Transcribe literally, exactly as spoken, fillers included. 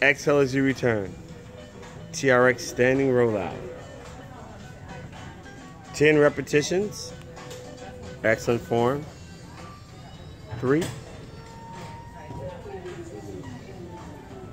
Exhale as you return. T R X standing rollout. ten repetitions. Excellent form. Three,